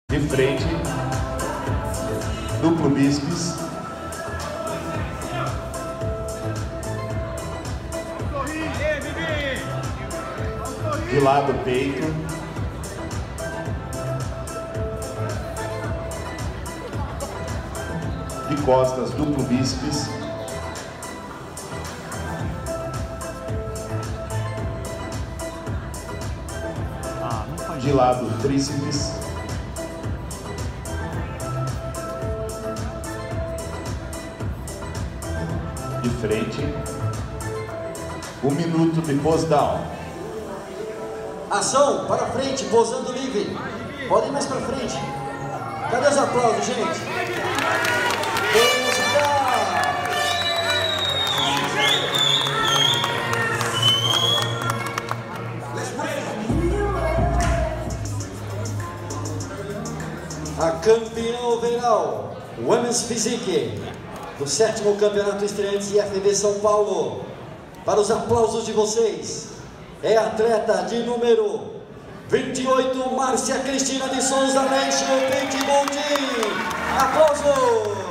De frente, duplo bíceps. De lado, peito. De costas, duplo bíceps. De lado, tríceps. De frente. 1 minuto de pose down. Ação, para frente, posando livre. Podem ir mais para frente. Cadê os aplausos, gente? Velocidade! A campeã overall, Women's Physique, do 7º Campeonato Estreantes e FV São Paulo. Para os aplausos de vocês, é a atleta de número 28, Márcia Cristina de Souza Leixo, Pitbull. Aplausos!